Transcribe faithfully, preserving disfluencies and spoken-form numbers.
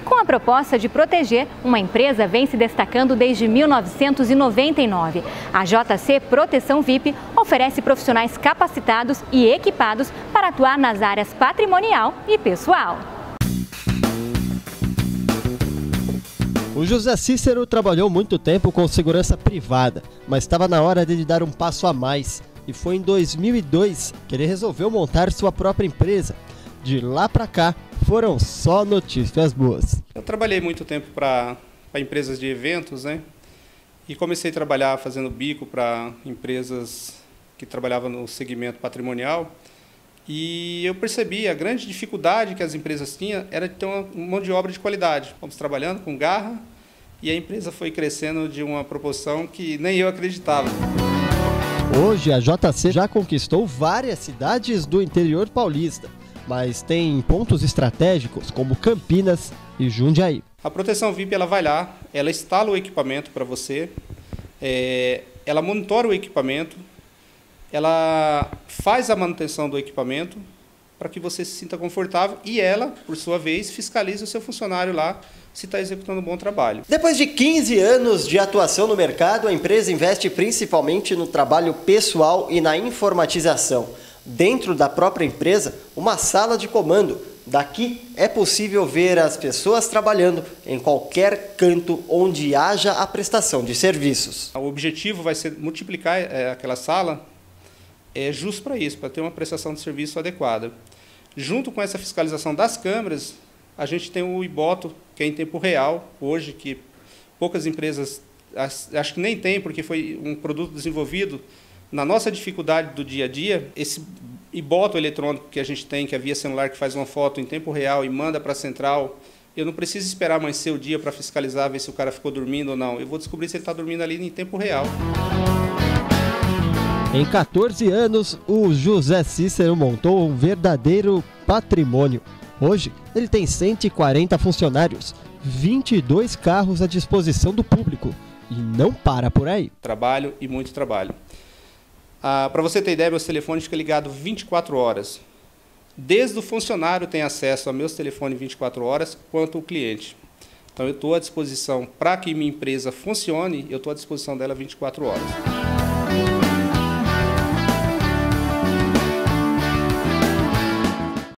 Com a proposta de proteger, uma empresa vem se destacando desde mil novecentos e noventa e nove. A J C Proteção V I P oferece profissionais capacitados e equipados para atuar nas áreas patrimonial e pessoal. O José Cícero trabalhou muito tempo com segurança privada, mas estava na hora de dar um passo a mais. E foi em dois mil e dois que ele resolveu montar sua própria empresa. De lá para cá, foram só notícias boas. Eu trabalhei muito tempo para empresas de eventos, né? E comecei a trabalhar fazendo bico para empresas que trabalhavam no segmento patrimonial. E eu percebi a grande dificuldade que as empresas tinham era de ter uma mão de obra de qualidade. Fomos trabalhando com garra e a empresa foi crescendo de uma proporção que nem eu acreditava. Hoje a J C já conquistou várias cidades do interior paulista, mas tem pontos estratégicos como Campinas e Jundiaí. A Proteção V I P ela vai lá, ela instala o equipamento para você, é, ela monitora o equipamento, ela faz a manutenção do equipamento para que você se sinta confortável e ela, por sua vez, fiscaliza o seu funcionário lá se está executando um bom trabalho. Depois de quinze anos de atuação no mercado, a empresa investe principalmente no trabalho pessoal e na informatização. Dentro da própria empresa, uma sala de comando. Daqui é possível ver as pessoas trabalhando em qualquer canto onde haja a prestação de serviços. O objetivo vai ser multiplicar é, aquela sala é justo para isso, para ter uma prestação de serviço adequada. Junto com essa fiscalização das câmeras, a gente tem o Iboto, que é em tempo real, hoje, que poucas empresas, acho que nem tem, porque foi um produto desenvolvido na nossa dificuldade do dia a dia. Esse Iboto eletrônico que a gente tem, que é via celular, que faz uma foto em tempo real e manda para a central, eu não preciso esperar amanhecer o dia para fiscalizar, ver se o cara ficou dormindo ou não. Eu vou descobrir se ele está dormindo ali em tempo real. Em quatorze anos, o José Cícero montou um verdadeiro patrimônio. Hoje, ele tem cento e quarenta funcionários, vinte e dois carros à disposição do público e não para por aí. Trabalho e muito trabalho. Ah, para você ter ideia, meu telefone fica ligado vinte e quatro horas. Desde o funcionário tem acesso a meus telefones vinte e quatro horas, quanto o cliente. Então eu estou à disposição, para que minha empresa funcione, eu estou à disposição dela vinte e quatro horas.